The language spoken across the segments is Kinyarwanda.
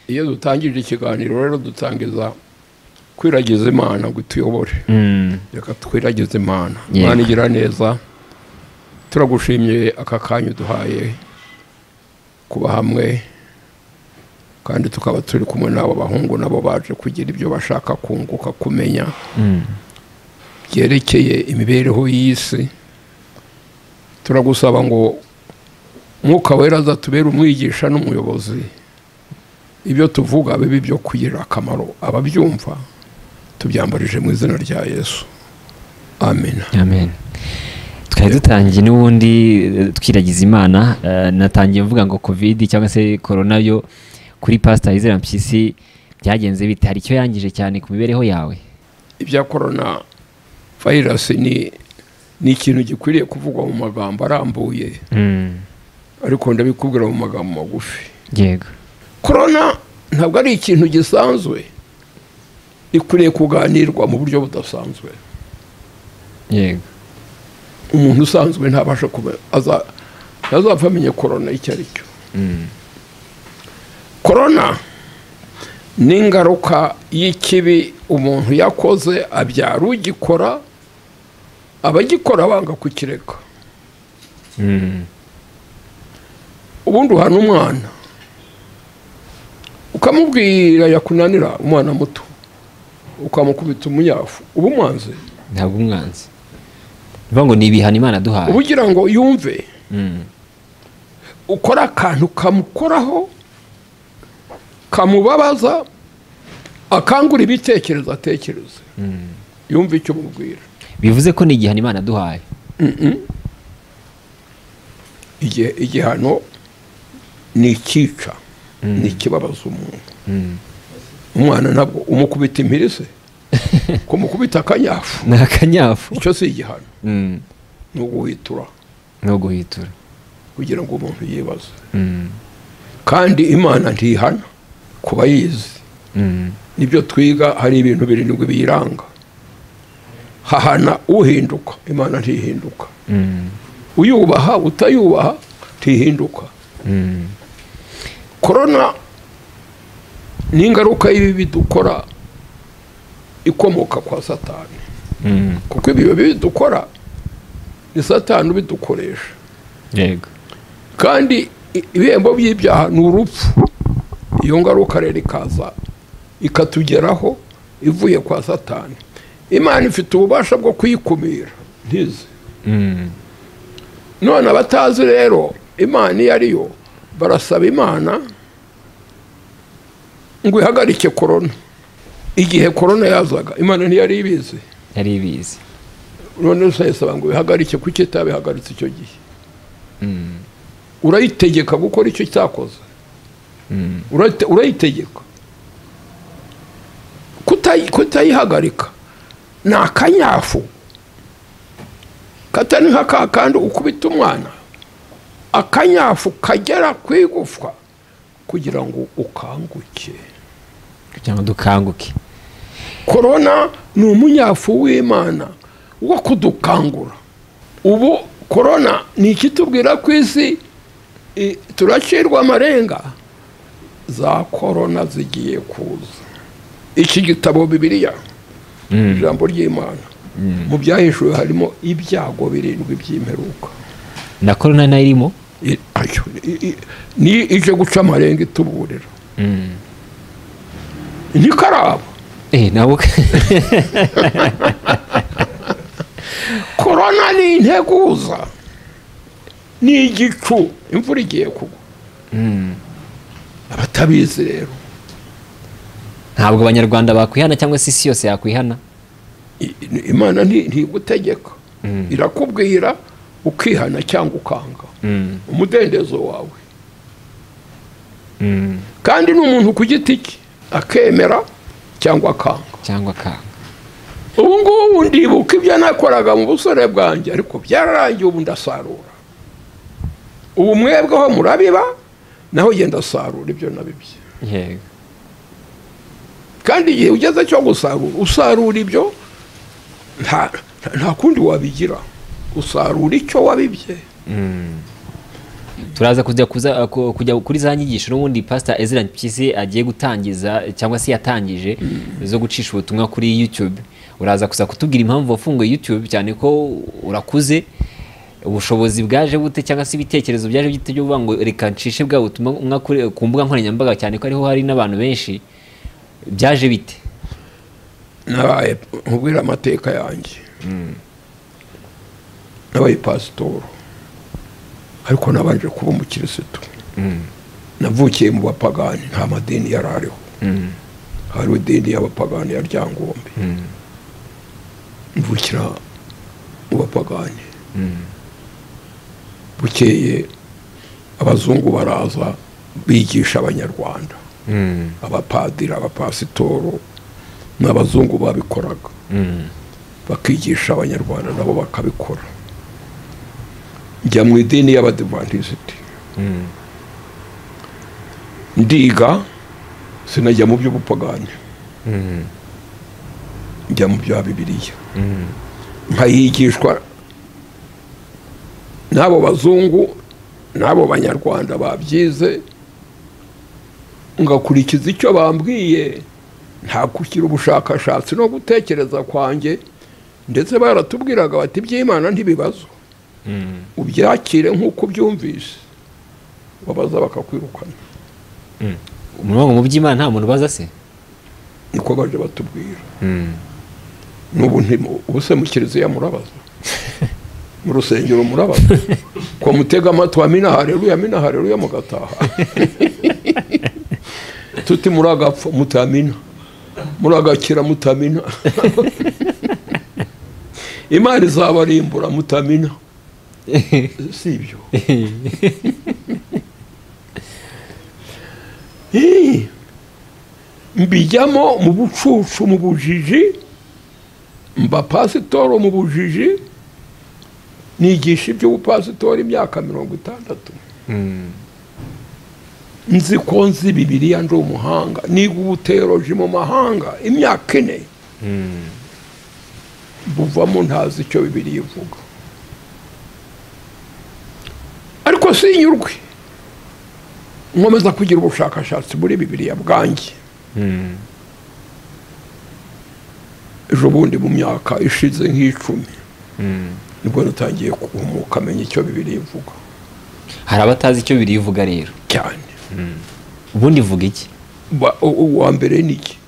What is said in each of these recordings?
iyo dutangije ikiganiro rero dutangiza kwiragiza Imana ngo tuyobore reka twiragize Imana Imana igira neza turagushimye aka kanya duhaye kuba hamwe kandi tukaba turi kumwe n'abo bahungu nabo baje kugira ibyo bashaka kunguka kumenya byerekeye imibereho y'isi turagusaba ngo Mwuka Wera azatubere umwigisha n'umuyobozi ibyo tuvuga bibe byo kugira akamaro ababyumva tubyambarije mu izina rya Yesu amen amen. Twari dutangiye n'ubundi twiragiza Imana natangiye mvuga ngo covid cyangwa se corona yo kuri Pastor Izera Mpyisi byagenze bite hari icyo yangije cyane ku mibereho yawe ibya corona virus ni ikintu gikwiriye kuvugwa mu magambo arambuye ariko ndabikubwira mu magambo magufi yego corona ntabwo ari ikintu gisanzwe ikwiriye kuganirwa mu buryo budasanzwe yego umuntu usanzwe ntabasha kuba azapfa amenye corona icyo ari cyo corona ni ingaruka y'ikibi umuntu yakoze abyara ugikora abagikora banga kukireka ubundi uhana umwana ukamubwira yakunanira umwana muto ukamukubita umunyafu uba umwanze ntabwo umwanze bivuga ngo ni ibihano Imana duhaye ubugira ngo yumve ukora akantu kamukoraho kamubabaza akangura ibitekerezo atekereza yumve icyo mubwira bivuze ko ni igihano Imana duhaye igihano ni ikica ni ikibabaza umuntu umwana ntabwo umukubita impirisi kumukubita akanyafu ni akanyafu icyo si igihano ni uguhitura kugira ngo umuntu yibaze kandi Imana ntihana kuba yizi nibyo twiga hari ibintu birindwi biyiranga hahana uhinduka Imana ntihinduka uyubaha utayubaha ntihinduka corona ni ingaruka y'ibibi dukora ikomoka kwa Satani kuko ibyo bibi dukora ni Satani ubidukoresha yego kandi ibihembo by'ibyaha ni urupfu iyo ngaruka rero ikaza ikatugeraho ivuye kwa Satani Imana ifite ububasha bwo kuyikumira ntize none abatazi rero Imana iyo ariyo barasaba Imana ngo ihagarike corona igihe corona yazaga Imana ntiyari ibizi none usayisaba ngo ihagarike kuki itabihagaritse icyo gihe urayitegeka gukora icyo cyakoze urayitegeka kutayihagarika ni akanyafu katari nka kakandi ukubita umwana akanyafu kagera kwigufwa kugira ngo ukanguke kugira ngo dukanguke corona ni umunyafu w'Imana wo kudukangura ubu corona ni ikitubwira ku isi turacirwa amarenga za corona zigiye kuza iki gitabo Bibiliya ijambo ry'Imana mu byahishuwe harimo ibyago birindwi by'imperuka na corona nayirimo ni ije guca amarenga ituburira ni karabo nabo corona ni integuza ni igicu imvura igiye kugwa abatabizi rero ntabwo abanyarwanda bakwihana cyangwa se isi yose yakwihana Imana ntigutegeka irakubwira ukihana cyangwa ukanga umudendezo wawe kandi n'umuntu ku giti cye akemera cyangwa akanga ubu ngubu ndibuka ibyo nakoraga mu busore bwanjye ariko byararangiye ubu ndasarura ubu mwebweho murabiba naho genda asarura ibyo nabibye yego kandi igihe ugeze cyo usarura ibyo nta kundi wabigira usarura icyo wabibye turaza kujya kuri za nyigisho n'ubundi Pastor Ezra Mpyisi agiye gutangiza cyangwa se yatangije zo gucisha ubutumwa kuri YouTube. Uraza kuza kutubwira impamvu wafunguye YouTube, cyane ko urakuze, ubushobozi bwaje bute cyangwa se ibitekerezo byaje bite byo kuvuga ngo reka ncishe bwa butumwa ku mbuga nkoranyambaga, cyane ko ariho hari n'abantu benshi, byaje bite? nabaye nkubwira amateka yanjye. nabaye pasitoro ariko nabanje kuba umukirisitu. navukiye mu bapagani, nta madini yari ariho. hari idini y'abapagani ya Ryangombe. mvukira mu bapagani. bukeye abazungu baraza bigisha abanyarwanda, abapadiri, abapasitoro n'abazungu babikoraga, bakigisha abanyarwanda nabo bakabikora. njya mu idini y'abadivantisiti, ndiga, sinajya mu by'ubupagani, njya mu bya Bibiliya, nkayigishwa n'abo bazungu n'abo banyarwanda babyize, ngakurikiza icyo bambwiye, nta kugira ubushakashatsi no gutekereza kwanjye. ndetse baratubwiraga bati iby'Imana ntibibazo, ubyakire nk'uko ubyumvise, wabaza bakakwirukana. umurongo mu by'Imana nta muntu baza se, niko baje batubwira. n'ubu ubuse mu kiliziya murabaza, mu rusengero murabaza, ko mutega amatwi amina haleluya mugataha. tuti muragapfa mutamina, muragakira mutamina. Imana izabarimbura mutamina. si ibyo? mbijyamo mu bucucu, mu bujiji, mba pasitoro mu bujiji, nigisha iby'ubupasitori imyaka 60. nzi ko nzi Bibiliya, ndi umuhanga, niga ubuteoloji mu mahanga imyaka 4. buvamo ntazi icyo Bibiliya ivuga, ariko sinyurwe, nkomeza kugira ubushakashatsi muri Bibiliya bwanjye. ejo bundi mu myaka ishize nk'10 nibwo natangiye kuhumuka, amenya icyo Bibiliya ivuga. hari abatazi icyo Bibiliya ivuga rero cyane. ubundi ivuga iki? uwa mbere ni iki?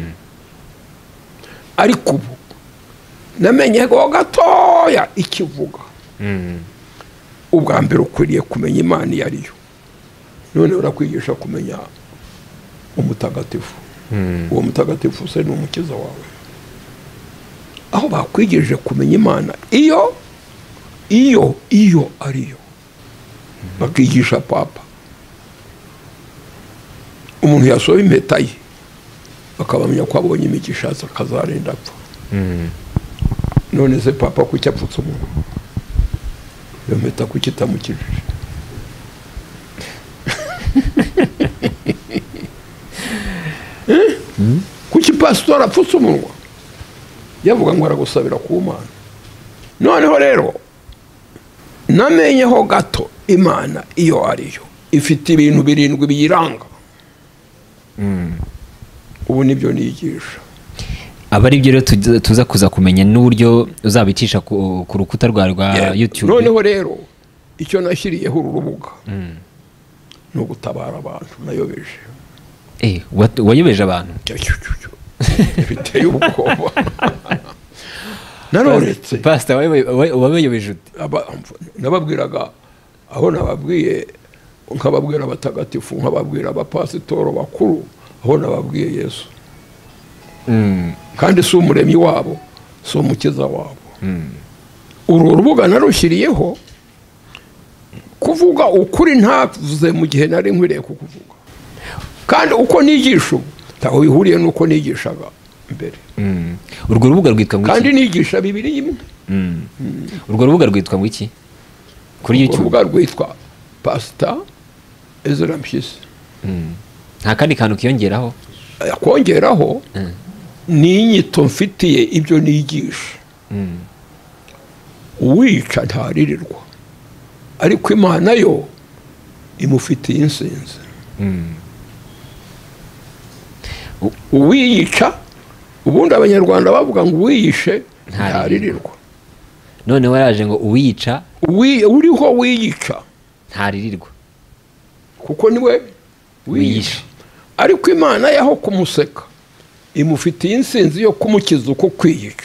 ariko ubu namenye go gatoya ikivuga. ubwa mbere ukwiriye kumenya Imana iyo ariyo, none urakwigisha kumenya umutagatifu. uwo mutagatifu se ni umukiza wawe. aho bakwigije kumenya Imana iyo ariyo, bakigisha papa. umuntu yasoba impeta ye bakabamenya ko abonye imigisha akazarinda apfa. none se papa kuki apfutse umuntu? iyo mpeta kuki itamukijije? kuki pasitori apfutse umunwa? yavuga ngo aragusabira ku Mana. noneho rero namenyeho gato Imana iyo ariyo ifite ibintu 7 biyiranga. ubu nibyo nigisha. aba ari byo rero tuza kuza kumenya n'uburyo uzabicisha ku rukuta rwa YouTube. noneho rero icyo nashyiriyeho urubuga ni ugutabara abantu nayobeje. wayobeje abantu? biteye ubwoba. naroretse. Pastor wabayobeje ute? nababwiraga aho nababwiye, nkababwira abatagatifu, nkababwira abapasitoro bakuru, aho nababwiye Yesu. kandi si umuremyi wabo, si umukiza wabo. uru rubuga narushyiriyeho kuvuga ukuri ntavuze mu gihe nari nkwiriye kukuvuga, kandi uko nigisha ubu ntaho bihuriye n'uko nigishaga mbere. urwo rubuga rwitwa ngo iki? kandi nigisha Bibiliya imwe. urwo rubuga rwitwa ngo iki kuri YouTube? urubuga rwitwa Pastor Ezra Mpyisi. nta kandi kantu kiyongeraho? kongeraho ni inyito mfitiye ibyo nigisha. uwica ntaririrwa, ariko Imana yo imufitiye insinzi. Uwiyica, ubundi abanyarwanda bavuga ngo uwiyishe ntaririrwa. none waraje ngo uwiyica uriho wiyica ntaririrwa kuko niwe wiyishe. Ariko Imana yaho kumuseka imufitiye insinzi yo kumukiza uko kwiyica.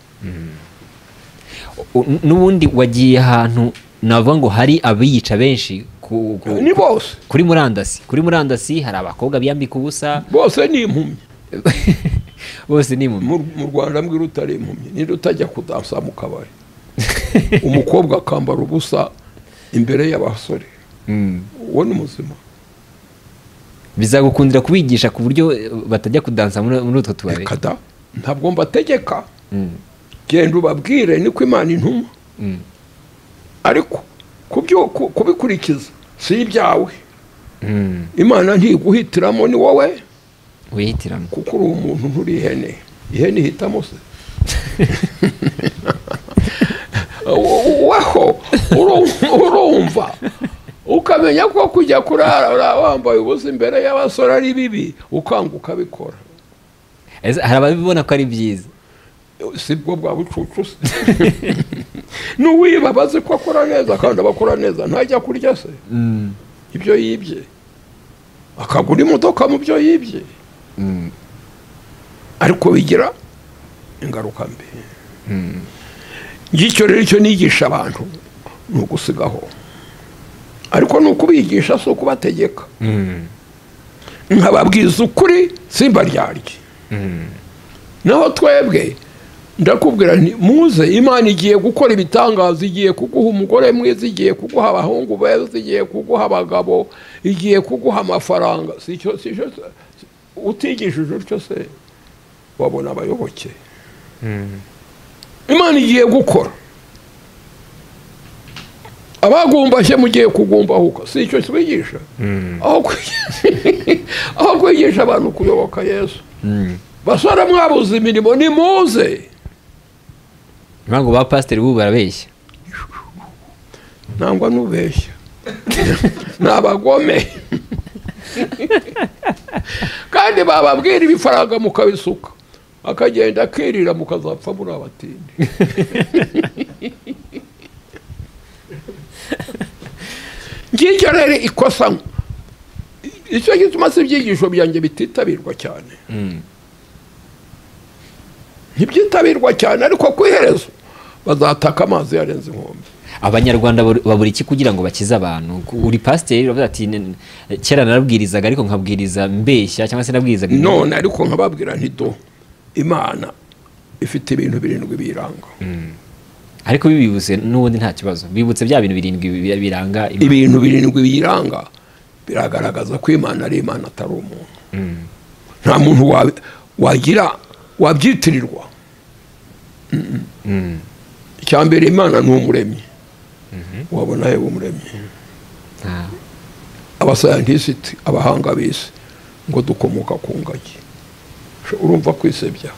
n'ubundi wagiye ahantu navuga ngo hari abiyica benshi ni bose kuri murandasi hari abakobwa biyambika ubusa, bose ni impumyi. bose ni impumyi. Mu Rwanda mbwira utari impumyi ninde utajya kudansa mu kabari umukobwa akambara ubusa imbere y'abasore, uwo ni muzima. Bizagukundira kubigisha ku buryo batajya kudansa muri utwo tubari? Kada ntabwo mbategeka, genda ubabwire niko Imana intuma. Ariko kubikurikiza si ibyawe. Imana ntiguhitiramo, ni wowe wihitiramo, kuko uri umuntu nturi ihene. Ihene ihitamo se waho urumva ukamenya ko kujya kurara wambaye ubusa imbere y'abasore ari bibi, ukanguka bikora. hari ababibona ko ari byiza, sibwo bwa bucucu se. N'uwiba bazi ko akora neza kandi abakora neza ntajya kurya se ibyo yibye, akagura imodoka mu byo yibye. Ariko bigira ingaruka mbi. Ngicyo rero icyo nigisha abantu ni ugusigaho, ariko ni ukubigisha si ukubategeka. Nkababwiza ukuri simba ryarye. Naho twebwe ndakubwira nti muze, Imana igiye gukora ibitangaza, igiye kuguha umugore mwiza, igiye kuguha abahungu beza, igiye kuguha abagabo, igiye kuguha amafaranga. Sicyo utigishije utyo se wabona abayoboke. Imana igiye gukora, abagumbashye mugiye kugumbahuka. Sicyo twigisha aho kwigisha abantu kuyoboka Yesu. Basora mwabuze imirimo nimuze. ntabwo ba pasiteri bubu barabeshya, nangwa nubeshya n'abagome kandi bababwira ibifaranga mukabisuka, akagenda akirira mukazapfa muri abatindi. Ngicyo rero ikosa, icyo gituma si ibyigisho byanjye bititabirwa cyane. Ntibyitabirwa cyane, ariko ku iherezo bazataka amazi yarenze inkombe. Abanyarwanda babura iki kugira ngo bakize abantu? Uri pasiteri uravuga ati kera narabwirizaga ariko nkabwiriza mbeshya, cyangwa se nabwirizaga none ariko nkababwira nti do Imana ifite ibintu 7 biranga. Ariko bibibutse n'ubundi nta kibazo, bibutse bya bintu 7 biranga ibintu 7 biranga, biragaragaza ko Imana ari Imana atari umuntu. Nta muntu wagira wabyitirirwa. Icyambere Imana ni umuremyi. Wabona he umuremyi? Abascientists, abahanga bise ngo dukomoka ku ngagi. Urumva kwisebya.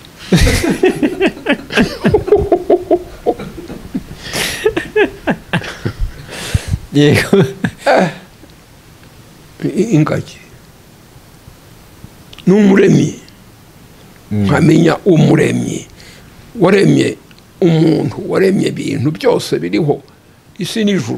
Yego. Ingagi ni umuremyi. Nkamenya umuremyi waremye umuntu, waremye ibintu byose biriho, isi n'ijuru.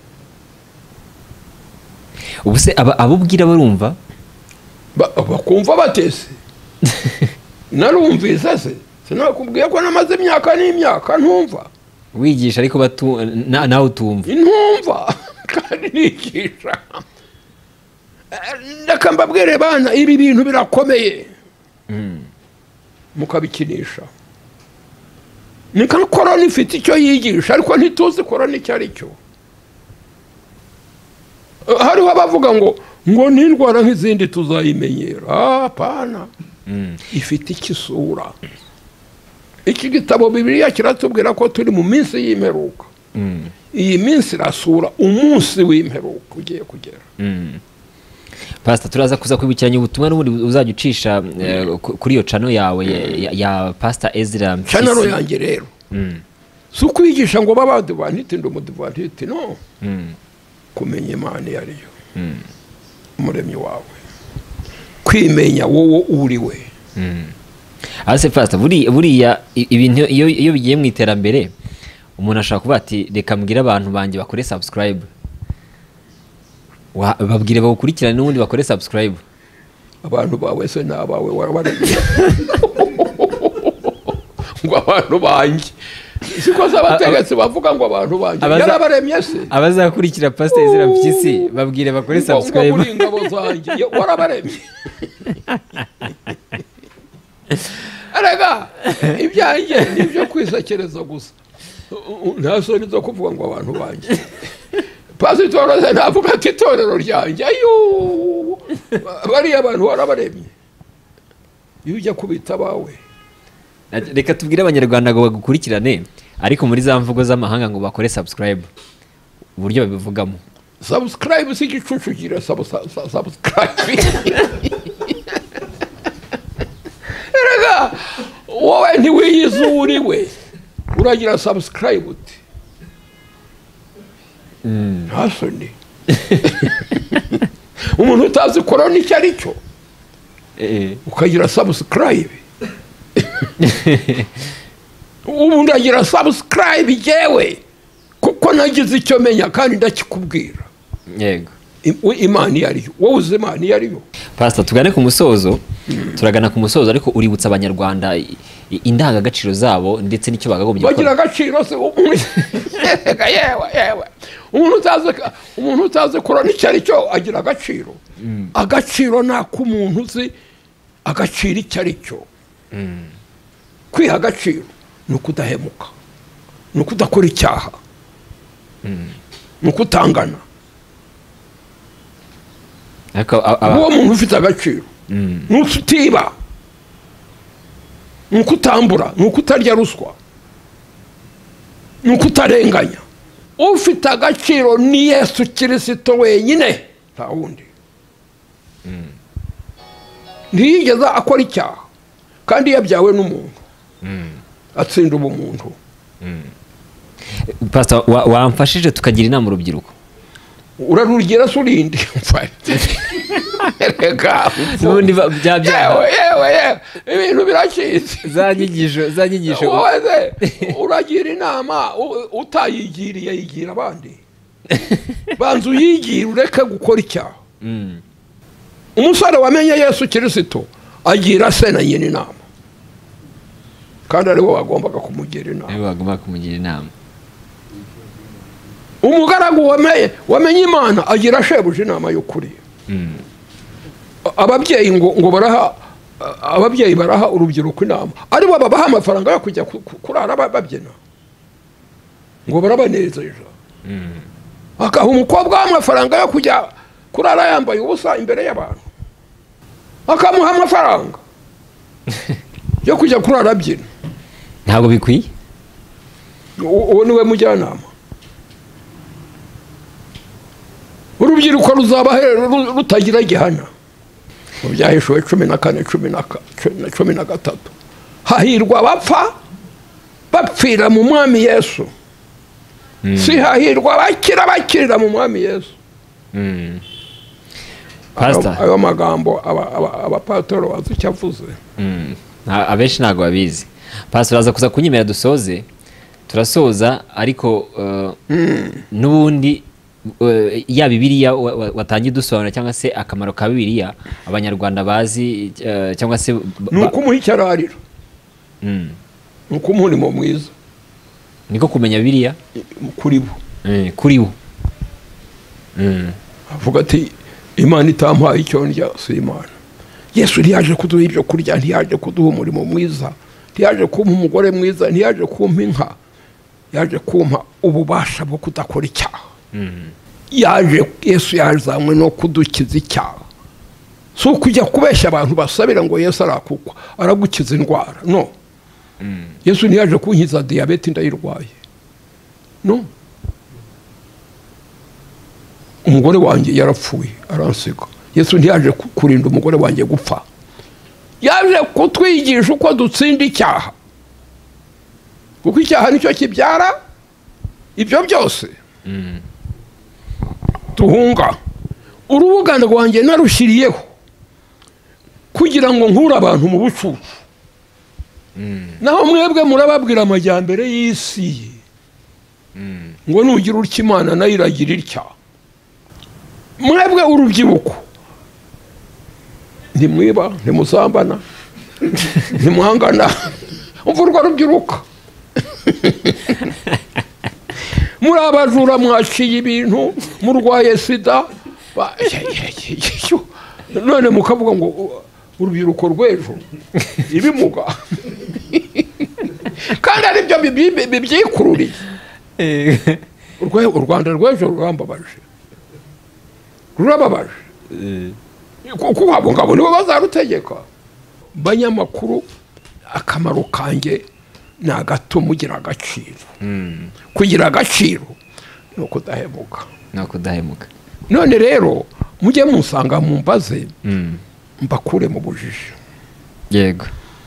Ubuse abubwira barumva bakumva batese. Narumvise se sinakubwiye ko namaze imyaka n'imyaka ntumva. Wigisha ariko nawe utumva. Ntumva kandi nigisha. Ndakambabwire bana ibi bintu birakomeye. Mukabikinisha. Nika korona ifite icyo yigisha, ariko ntituzi korona icyo ari cyo. Hariho abavuga ngo n'indwara nk'izindi tuzayimenyera. Hapana. Ifite ikisura. Iki gitabo Bibiliya kiratubwira ko turi mu minsi y'imperuka. Iyi minsi irasura umunsi w'imperuka ugiye kugera. Pastor, turaza kuza kwibukiranya ubutumwa n'ubundi uzajya ucisha kuri iyo channel yawe ya Pastor Ezra Mpyisi. Channel yanjye rero si ukwigisha ngo babadivantite ndo mudivantite, no. Kumenya Imana yariyo. umuremyi wawe, kwimenya wowe uri we. Ase fasta buriya ibintu iyo bigiye mu iterambere umuntu ashaka kuba ati reka mbwira abantu banje bakore subscribe, babwire bagukurikirane n'ubundi bakore subscribe. Abantu bawe se nabawe warabaremye ngo abantu banje siko zabategetse bavuga ngo abantu banje yarabaremye se. Abazakurikira Pastor Ezra Mpyisi babwire bakore subscribe. Ngo ingabo zanje warabaremye. Arega ibyanjye nibyo kwisakereza gusa, nta soni zo kuvuga ngo abantu banje. Pastor ze navuga ati itorero ryanjye ayo bari abantu warabaremye. Iyo ujya kubita bawe, reka tubwire abanyarwanda ngo bagukurikirane ariko muri za mvugo z'amahanga ngo bakore subscribe, uburyo babivugamo. Subscribe si igicucu gira subscribe. Erega wowe ntiwiyizuriwe uragira subscribe uti ntasoni. Umuntu utazi korona icyo ari cyo ukagira subscribe. Umuntu agira subscribe jewe kuko nagize icyo menya kandi ndakikubwira. Yego, Imana yariyo, wowe uzi Imana yariyo. Pastor, tugane ku musozo. Turagana ku musozo ariko uributsa abanyarwanda indangagaciro zabo ndetse n'icyo bagagombye gukora. Bagira agaciro se yewe umuntu utazi korona icyo ari cyo agira agaciro. Agaciro nako umuntu uzi agaciro icyo ari cyo. Kwiha agaciro ni ukudahemuka, ni ukudakora icyaha, ni ukutangana. Uwo muntu ufite agaciro ni ukutiba, ni ukutambura, ni ukutarya ruswa, ni ukutarenganya. Ufite agaciro ni Yesu Kristo wenyine, nta wundi. Ntiyigeze akora icyaha kandi yabyawe n'umuntu atsinda ubumuntu. Pastor, wamfashije tukagira inama urubyiruko. Urarugira surindi Nubundi yewe ibintu biracitse. Zanyigisho wowe uragira inama utayigiriye yigira abandi. Banzu yigira ureke gukora icyaha. Umusore wamenye Yesu Kristo agira se na nyine inama, kandi aribo bagombaga kumugira inama. Umugaragu wamenye Imana agira shebuja inama y'ukuri. Ababyeyi baraha urubyiruko inama, aribo babaha amafaranga yo kujya kurara babyina ngo barabanezeje. Akaha umukobwa amafaranga yo kujya kurara yambaye ubusa imbere y'abantu, akamuha amafaranga yo kujya kurara abyina. Ntabwo bikwiye. Uwo niwe mujyanama. Urubyiruko ruzaba rutagira gihana. Mu Byahishuwe 14:13 hahirwa bapfa bapfira mu Mwami Yesu, si hahirwa bakirira mu Mwami Yesu. Pastor, ayo magambo abapatoro bazi icyo avuze. Abenshi ntabwo babizi. Pastor, uraza kuza kunyemera dusoze. Turasoza ariko n'ubundi ya Bibiliya watangiye dusobanura cyangwa se akamaro ka Bibiliya abanyarwanda bazi cyangwa se nuko umuhicyararira. Nuko umurimo mwiza. Niko kumenya Bibiliya kuri bo. Kuri bo. Avuga ati Imana itampaye icyo ndya si Imana. Yesu ntiyaje kuduha ibyo kurya, ntiyaje kuduha umurimo mwiza, ntiyaje kumpa umugore mwiza, ntiyaje kumpa inka, yaje kumpa ububasha bwo kudakora icyaha. Yesu yazanywe no kudukiza icyaha. Si ukujya kubeshya abantu basabira ngo Yesu arakukwa aragukiza indwara, no. Yesu ntiyaje kunkiza diyabete ndayirwaye, no. Umugore wanjye yarapfuye aransiga, Yesu ntiyaje kurinda umugore wanjye gupfa, yaje kutwigisha uko dutsinda icyaha, kuko icyaha nicyo kibyara ibyo byose. Tuhunga urubuga rwanjye narushyiriyeho kugira ngo nkure abantu mu bucucu, naho mwebwe murababwira amajyambere y'isi ngo nugira utya Imana nayo iragira itya. Mwebwe urubyiruko ntimwiba, ntimusambana, ntimuhangana, umva urwo rubyiruko muri abajura, mwaciye ibintu, murwaye sida, none mukavuga ngo urubyiruko rw'ejo ibimuga kandi ari byo bibyikururiye. U Rwanda rw'ejo rurababaje kuko abo ngabo nibo bazarutegeka. Banyamakuru, akamaro kanjye ni agato mugira agaciro. Kugira agaciro ni ukudahemuka. None rero mujye musanga mumbaze, mbakure mu bujiji. Yego.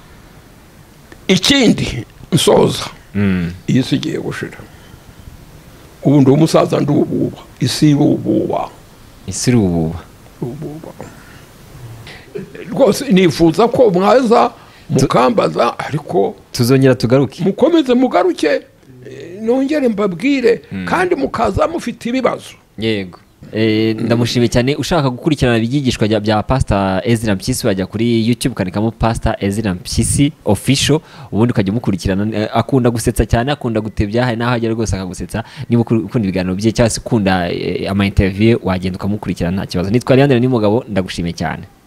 Ikindi nsoza, iyi si igiye gushira. Ubu ndi umusaza ndububa, isi irububa. Rwose nifuza ko mwaza mukambaza, ariko tuzongera tugaruke, mukomeze mugaruke, nongere mbabwire, kandi mukaza mufite ibibazo. Yego. Ndamushimiye cyane. Ushaka gukurikirana ibyigishwa bya Pastor Ezra Mpyisi wajya kuri YouTube ukandikamo Pastor Ezra Mpyisi official, ubundi ukajya umukurikirana. Akunda gusetsa cyane, akunda gutebya, hari naho agera rwose akagusetsa. Niba ukunda ibiganiro bye cyangwa se ukunda ama interview, wagenda ukamukurikirana nta kibazo. Nitwa Leandre Nimugabo, ndagushimiye cyane.